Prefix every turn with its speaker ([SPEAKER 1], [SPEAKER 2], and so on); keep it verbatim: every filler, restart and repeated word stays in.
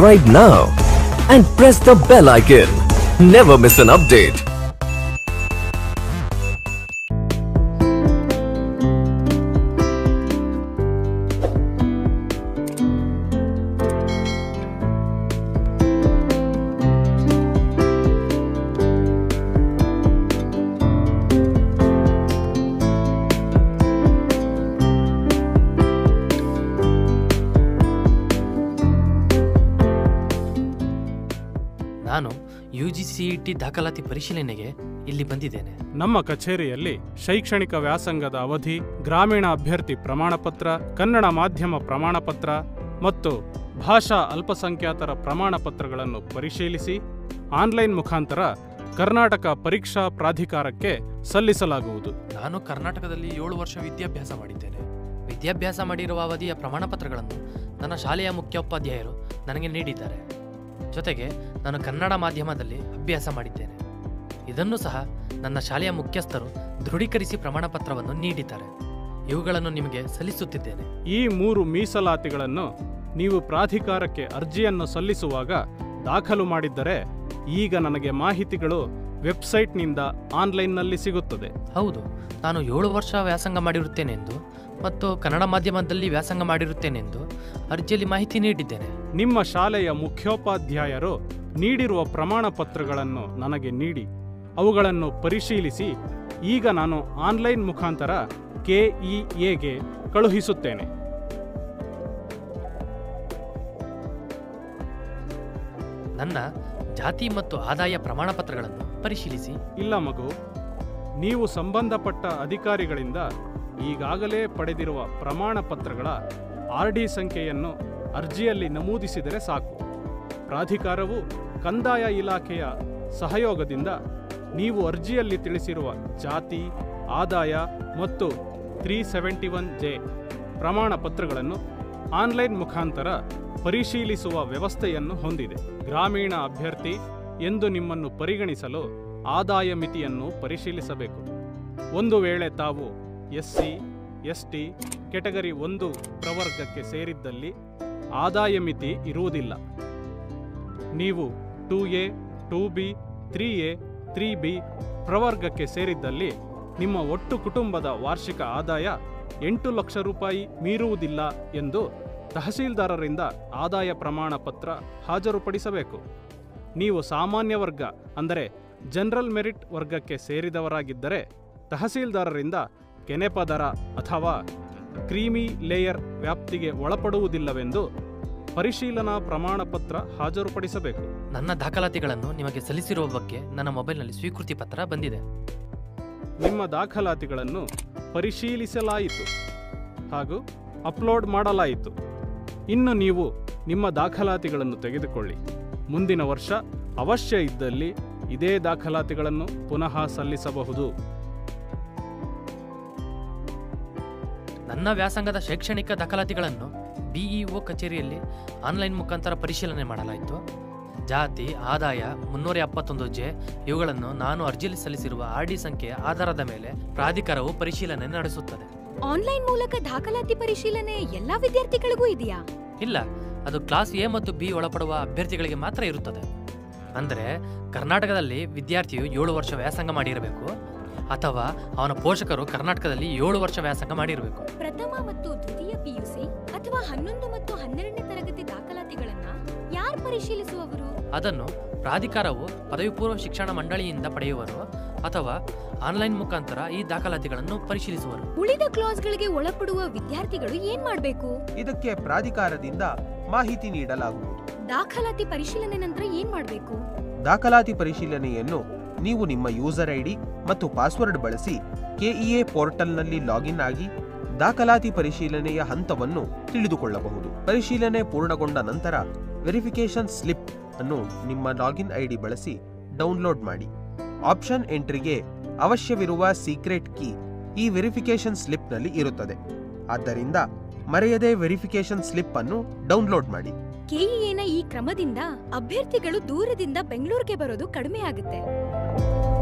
[SPEAKER 1] Subscribe now and press the bell icon. Never miss an update.
[SPEAKER 2] ನಾನು U G C E T ದಾಖಲಾತಿ ಪರಿಶೀಲನೆಗೆ ಇಲ್ಲಿ ಬಂದಿದ್ದೇನೆ.
[SPEAKER 3] ನಮ್ಮ ಕಚೇರಿಯಲ್ಲಿ ಶೈಕ್ಷಣಿಕ ವ್ಯಾಸಂಗದ ಅವಧಿ, ಗ್ರಾಮೀಣ ಅಭ್ಯರ್ಥಿ ಪ್ರಮಾಣಪತ್ರ, ಕನ್ನಡ ಮಾಧ್ಯಮ ಪ್ರಮಾಣಪತ್ರ ಮತ್ತು ಭಾಷಾ ಅಲ್ಪಸಂಖ್ಯಾತರ ಪ್ರಮಾಣಪತ್ರಗಳನ್ನು ಪರಿಶೀಲಿಸಿ ಆನ್ಲೈನ್ ಮುಖಾಂತರ ಕರ್ನಾಟಕ ಪರೀಕ್ಷಾ ಪ್ರಾಧಿಕಾರಕ್ಕೆ ಸಲ್ಲಿಸಲಾಗುವುದು.
[SPEAKER 2] ನಾನು ಕರ್ನಾಟಕದಲ್ಲಿ ಏಳು ವರ್ಷ ವಿದ್ಯಾಭ್ಯಾಸ ಮಾಡಿದ್ದೇನೆ. ವಿದ್ಯಾಭ್ಯಾಸ ಮಾಡಿರುವ ಅವಧಿಯ ಪ್ರಮಾಣಪತ್ರಗಳನ್ನು ನನ್ನ ಶಾಲೆಯ ಮುಖ್ಯೋಪಾಧ್ಯಾಯರು ನನಗೆ ನೀಡಿದ್ದಾರೆ. ಜೊತೆಗೆ ನಾನು ಕನ್ನಡ ಮಾಧ್ಯಮದಲ್ಲಿ ಅಭ್ಯಾಸ ಮಾಡಿದ್ದೇನೆ. ಇದನ್ನು ಸಹ ನನ್ನ ಶಾಲೆಯ ಮುಖ್ಯಸ್ಥರು ದೃಢೀಕರಿಸಿ ಪ್ರಮಾಣಪತ್ರವನ್ನು ನೀಡಿದ್ದಾರೆ. ಇವುಗಳನ್ನು ನಿಮಗೆ ಸಲ್ಲಿಸುತ್ತಿದ್ದೇನೆ.
[SPEAKER 3] ಈ ಮೂರು ಮೀಸಲಾತಿಗಳನ್ನು ನೀವು ಪ್ರಾಧಿಕಾರಕ್ಕೆ ಅರ್ಜಿಯನ್ನು ಸಲ್ಲಿಸುವಾಗ ದಾಖಲು ಮಾಡಿದ್ದರೆ ಈಗ ನನಗೆ ಮಾಹಿತಿಗಳು ವೆಬ್ಸೈಟ್ನಿಂದ ಆನ್ಲೈನ್ನಲ್ಲಿ ಸಿಗುತ್ತದೆ.
[SPEAKER 2] ಹೌದು, ನಾನು ಏಳು ವರ್ಷ ವ್ಯಾಸಂಗ ಮಾಡಿರುತ್ತೇನೆಂದು ಮತ್ತು ಕನ್ನಡ ಮಾಧ್ಯಮದಲ್ಲಿ ವ್ಯಾಸಂಗ ಮಾಡಿರುತ್ತೇನೆಂದು ಅರ್ಜಿಯಲ್ಲಿ ಮಾಹಿತಿ ನೀಡಿದ್ದೇನೆ.
[SPEAKER 3] ನಿಮ್ಮ ಶಾಲೆಯ ಮುಖ್ಯೋಪಾಧ್ಯಾಯರು ನೀಡಿರುವ ಪ್ರಮಾಣ ಪತ್ರಗಳನ್ನು ನನಗೆ ನೀಡಿ ಅವುಗಳನ್ನು ಪರಿಶೀಲಿಸಿ ಈಗ ನಾನು ಆನ್ಲೈನ್ ಮುಖಾಂತರ ಕೆ ಇ ಎಗೆ ಕಳುಹಿಸುತ್ತೇನೆ.
[SPEAKER 2] ನನ್ನ ಜಾತಿ ಮತ್ತು ಆದಾಯ ಪ್ರಮಾಣ ಪತ್ರಗಳನ್ನು ಪರಿಶೀಲಿಸಿ.
[SPEAKER 3] ಇಲ್ಲ ಮಗು, ನೀವು ಸಂಬಂಧಪಟ್ಟ ಅಧಿಕಾರಿಗಳಿಂದ ಈಗಾಗಲೇ ಪಡೆದಿರುವ ಪ್ರಮಾಣ ಪತ್ರಗಳ ಆರ್ ಡಿ ಸಂಖ್ಯೆಯನ್ನು ಅರ್ಜಿಯಲ್ಲಿ ನಮೂದಿಸಿದರೆ ಸಾಕು. ಪ್ರಾಧಿಕಾರವು ಕಂದಾಯ ಇಲಾಖೆಯ ಸಹಯೋಗದಿಂದ ನೀವು ಅರ್ಜಿಯಲ್ಲಿ ತಿಳಿಸಿರುವ ಜಾತಿ, ಆದಾಯ ಮತ್ತು ತ್ರೀ ಸೆವೆಂಟಿ ಒನ್ ಜೆ ಪ್ರಮಾಣ ಪತ್ರಗಳನ್ನು ಆನ್ಲೈನ್ ಮುಖಾಂತರ ಪರಿಶೀಲಿಸುವ ವ್ಯವಸ್ಥೆಯನ್ನು ಹೊಂದಿದೆ. ಗ್ರಾಮೀಣ ಅಭ್ಯರ್ಥಿ ಎಂದು ನಿಮ್ಮನ್ನು ಪರಿಗಣಿಸಲು ಆದಾಯ ಮಿತಿಯನ್ನು ಪರಿಶೀಲಿಸಬೇಕು. ಒಂದು ವೇಳೆ ತಾವು S C, S T category ಒಂದು ಪ್ರವರ್ಗಕ್ಕೆ ಸೇರಿದ್ದಲ್ಲಿ ಆದಾಯ ಮಿತಿ ಇರುವುದಿಲ್ಲ. ನೀವು two A, two B, three A, three B ಪ್ರವರ್ಗಕ್ಕೆ ಸೇರಿದ್ದಲ್ಲಿ ನಿಮ್ಮ ಒಟ್ಟು ಕುಟುಂಬದ ವಾರ್ಷಿಕ ಆದಾಯ ಎಂಟು ಲಕ್ಷ ರೂಪಾಯಿ ಮೀರುವುದಿಲ್ಲ ಎಂದು ತಹಸೀಲ್ದಾರರಿಂದ ಆದಾಯ ಪ್ರಮಾಣ ಪತ್ರ ಹಾಜರುಪಡಿಸಬೇಕು. ನೀವು ಸಾಮಾನ್ಯ ವರ್ಗ ಅಂದರೆ ಜನರಲ್ ಮೆರಿಟ್ ವರ್ಗಕ್ಕೆ ಸೇರಿದವರಾಗಿದ್ದರೆ ತಹಸೀಲ್ದಾರರಿಂದ ಕೆನೆಪದರ ಅಥವಾ ಕ್ರೀಮಿ ಲೇಯರ್ ವ್ಯಾಪ್ತಿಗೆ ಒಳಪಡುವುದಿಲ್ಲವೆಂದು ಪರಿಶೀಲನಾ ಪ್ರಮಾಣ ಪತ್ರ ಹಾಜರುಪಡಿಸಬೇಕು.
[SPEAKER 2] ನನ್ನ ದಾಖಲಾತಿಗಳನ್ನು ನಿಮಗೆ ಸಲ್ಲಿಸಿರುವ ಬಗ್ಗೆ ನನ್ನ ಮೊಬೈಲ್ನಲ್ಲಿ ಸ್ವೀಕೃತಿ ಪತ್ರ ಬಂದಿದೆ.
[SPEAKER 3] ನಿಮ್ಮ ದಾಖಲಾತಿಗಳನ್ನು ಪರಿಶೀಲಿಸಲಾಯಿತು ಹಾಗೂ ಅಪ್ಲೋಡ್ ಮಾಡಲಾಯಿತು. ಇನ್ನು ನೀವು ನಿಮ್ಮ ದಾಖಲಾತಿಗಳನ್ನು ತೆಗೆದುಕೊಳ್ಳಿ. ಮುಂದಿನ ವರ್ಷ ಅವಶ್ಯ ಇದ್ದಲ್ಲಿ ಇದೇ ದಾಖಲಾತಿಗಳನ್ನು ಪುನಃ ಸಲ್ಲಿಸಬಹುದು.
[SPEAKER 2] ನನ್ನ ವ್ಯಾಸಂಗದ ಶೈಕ್ಷಣಿಕ ದಾಖಲಾತಿಗಳನ್ನು ಬಿಇಒ ಕಚೇರಿಯಲ್ಲಿ ಆನ್ಲೈನ್ ಮುಖಾಂತರ ಪರಿಶೀಲನೆ ಮಾಡಲಾಯಿತು. ಜಾತಿ, ಆದಾಯ, ಮುನ್ನೂರ ಎಪ್ಪತ್ತೊಂದು ಜೆ ಇವುಗಳನ್ನು ನಾನು ಅರ್ಜಿಯಲ್ಲಿ ಸಲ್ಲಿಸಿರುವ ಆರ್ ಡಿ ಸಂಖ್ಯೆಯ ಆಧಾರದ ಮೇಲೆ ಪ್ರಾಧಿಕಾರವು ಪರಿಶೀಲನೆ ನಡೆಸುತ್ತದೆ.
[SPEAKER 4] ಆನ್ಲೈನ್ ಮೂಲಕ ದಾಖಲಾತಿ ಪರಿಶೀಲನೆ ಎಲ್ಲಾ ವಿದ್ಯಾರ್ಥಿಗಳಿಗೂ ಇದೆಯಾ?
[SPEAKER 2] ಇಲ್ಲ, ಅದು ಕ್ಲಾಸ್ ಎ ಮತ್ತು ಬಿ ಒಳಪಡುವ ಅಭ್ಯರ್ಥಿಗಳಿಗೆ ಮಾತ್ರ ಇರುತ್ತದೆ. ಅಂದರೆ ಕರ್ನಾಟಕದಲ್ಲಿ ವಿದ್ಯಾರ್ಥಿಯು ಏಳು ವರ್ಷ ವ್ಯಾಸಂಗ ಮಾಡಿರಬೇಕು ಅಥವಾ ಅವನ ಪೋಷಕರು ಕರ್ನಾಟಕದಲ್ಲಿ ಏಳು ವರ್ಷ ವ್ಯಾಸಂಗ ಮಾಡಿರಬೇಕು.
[SPEAKER 4] ಪ್ರಥಮ ಮತ್ತು ದ್ವಿತೀಯ ಪಿಯುಸಿ ಅಥವಾ ಹನ್ನೊಂದು ಮತ್ತು ಹನ್ನೆರಡನೇ ತರಗತಿ ದಾಖಲಾತಿಗಳನ್ನ ಯಾರು ಪರಿಶೀಲಿಸುವವರು?
[SPEAKER 2] ಅದನ್ನು ಪ್ರಾಧಿಕಾರವು ಪದವಿ ಪೂರ್ವ ಶಿಕ್ಷಣ ಮಂಡಳಿಯಿಂದ ಪಡೆಯುವರು ಅಥವಾ ಆನ್ಲೈನ್ ಮುಖಾಂತರ ಈ ದಾಖಲಾತಿಗಳನ್ನು ಪರಿಶೀಲಿಸುವರು.
[SPEAKER 4] ಉಳಿದ ಕ್ಲಾಸ್ಗಳಿಗೆ ಒಳಪಡುವ ವಿದ್ಯಾರ್ಥಿಗಳು ಏನ್ ಮಾಡಬೇಕು?
[SPEAKER 5] ಇದಕ್ಕೆ ಪ್ರಾಧಿಕಾರದಿಂದ ಮಾಹಿತಿ ನೀಡಲಾಗುವುದು.
[SPEAKER 4] ದಾಖಲಾತಿ ಪರಿಶೀಲನೆ ನಂತರ ಏನ್ ಮಾಡಬೇಕು?
[SPEAKER 5] ದಾಖಲಾತಿ ಪರಿಶೀಲನೆಯನ್ನು ನೀವು ನಿಮ್ಮ ಯೂಸರ್ ಐಡಿ ಮತ್ತು ಪಾಸ್ವರ್ಡ್ ಬಳಸಿ ಕೆಇಎ ಪೋರ್ಟಲ್ನಲ್ಲಿ ಲಾಗಿನ್ ಆಗಿ ದಾಖಲಾತಿ ಪರಿಶೀಲನೆಯ ಹಂತವನ್ನು ತಿಳಿದುಕೊಳ್ಳಬಹುದು. ಪರಿಶೀಲನೆ ಪೂರ್ಣಗೊಂಡ ನಂತರ ವೆರಿಫಿಕೇಶನ್ ಸ್ಲಿಪ್ ಅನ್ನು ನಿಮ್ಮ ಲಾಗಿನ್ ಐಡಿ ಬಳಸಿ ಡೌನ್ಲೋಡ್ ಮಾಡಿ. ಆಪ್ಷನ್ ಎಂಟ್ರಿಗೆ ಅವಶ್ಯವಿರುವ ಸೀಕ್ರೆಟ್ ಕೀ ಈ ವೆರಿಫಿಕೇಶನ್ ಸ್ಲಿಪ್ನಲ್ಲಿ ಇರುತ್ತದೆ. ಆದ್ದರಿಂದ ಮರೆಯದೆ ವೆರಿಫಿಕೇಶನ್ ಸ್ಲಿಪ್ ಅನ್ನು ಡೌನ್ಲೋಡ್ ಮಾಡಿ.
[SPEAKER 4] ಕೆಇಎನ ಈ ಕ್ರಮದಿಂದ ಅಭ್ಯರ್ಥಿಗಳು ದೂರದಿಂದ ಬೆಂಗಳೂರಿಗೆ ಬರೋದು ಕಡಿಮೆ ಆಗುತ್ತೆ.